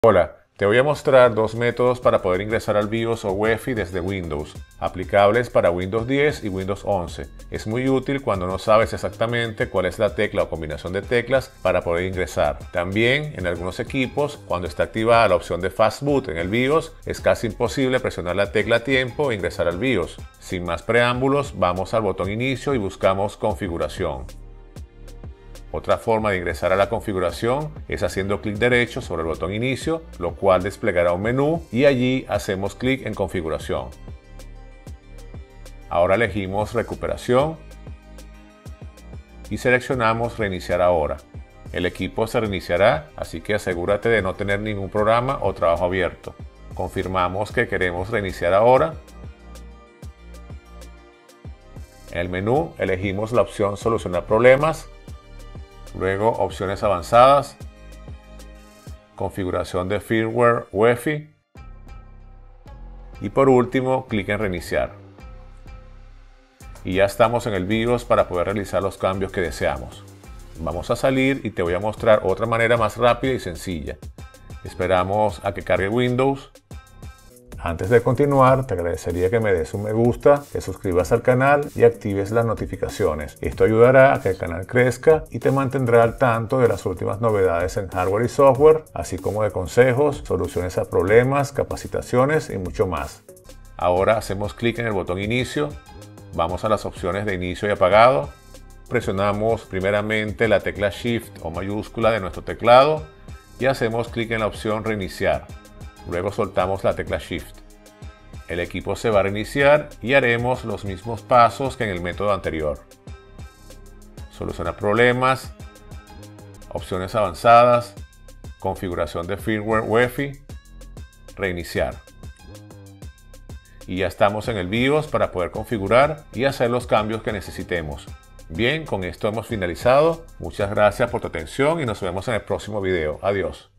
Hola, te voy a mostrar dos métodos para poder ingresar al BIOS o UEFI desde Windows, aplicables para Windows 10 y Windows 11. Es muy útil cuando no sabes exactamente cuál es la tecla o combinación de teclas para poder ingresar. También en algunos equipos, cuando está activada la opción de Fast Boot en el BIOS, es casi imposible presionar la tecla a tiempo e ingresar al BIOS. Sin más preámbulos, vamos al botón Inicio y buscamos Configuración. Otra forma de ingresar a la configuración es haciendo clic derecho sobre el botón Inicio, lo cual desplegará un menú y allí hacemos clic en Configuración. Ahora elegimos Recuperación y seleccionamos Reiniciar ahora. El equipo se reiniciará, así que asegúrate de no tener ningún programa o trabajo abierto. Confirmamos que queremos reiniciar ahora. En el menú elegimos la opción Solucionar problemas. Luego opciones avanzadas, configuración de firmware UEFI y por último clic en reiniciar. Y ya estamos en el BIOS para poder realizar los cambios que deseamos. Vamos a salir y te voy a mostrar otra manera más rápida y sencilla. Esperamos a que cargue Windows. Antes de continuar, te agradecería que me des un me gusta, te suscribas al canal y actives las notificaciones. Esto ayudará a que el canal crezca y te mantendrá al tanto de las últimas novedades en hardware y software, así como de consejos, soluciones a problemas, capacitaciones y mucho más. Ahora hacemos clic en el botón Inicio, vamos a las opciones de inicio y apagado, presionamos primeramente la tecla Shift o mayúscula de nuestro teclado y hacemos clic en la opción Reiniciar. Luego soltamos la tecla Shift. El equipo se va a reiniciar y haremos los mismos pasos que en el método anterior. Solucionar problemas, opciones avanzadas, configuración de firmware UEFI, reiniciar. Y ya estamos en el BIOS para poder configurar y hacer los cambios que necesitemos. Bien, con esto hemos finalizado. Muchas gracias por tu atención y nos vemos en el próximo video. Adiós.